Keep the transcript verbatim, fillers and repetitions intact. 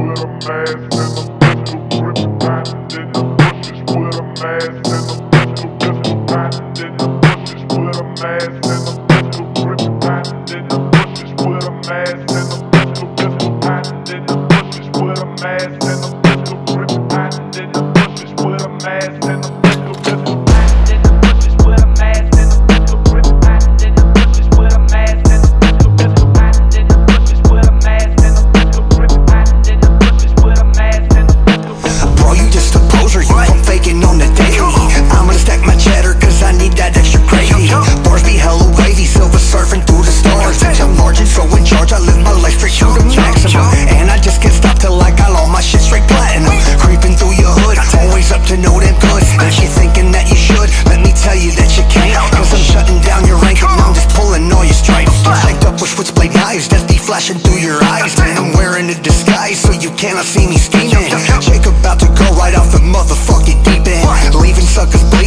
with a mask and a pistol gripping, hiding in the bushes with a mask and a pistol pistol, hiding in the bushes with a mask and a pistol gripping, hiding in the bushes with a mask and a pistol pistol, hiding in the bushes with a mask and a pistol gripping, hiding in the bushes with a mask and a pistol pistol, hiding in the bushes with a mask and a pistol gripping, hiding in the bushes with a mask and a pistol pistol, hiding in the bushes with a mask and a pistol gripping, hiding in the bushes with a mask and a pistol pistol. Bro, you just a poser, you I'm faking on the daily. I'm gonna stack my cheddar cause I need that extra gravy. Bars be hella wavy, silver surfing through the stars. Bitch, I'm large and so in charge, I live my life straight to the maximum. And I just can't stop till I got all my shit straight platinum. Creeping through your hood, always up to no damn good. And she thinking that you should, let me tell you that you can't. Cause I'm shutting down your rank and I'm just pulling all your stripes. Psyched up with switchblade knives, death be flashing through your eyes. And I'm wearing a disguise so you cannot see me scheming. Jake about to go right off the motherfucking deep end, leaving suckers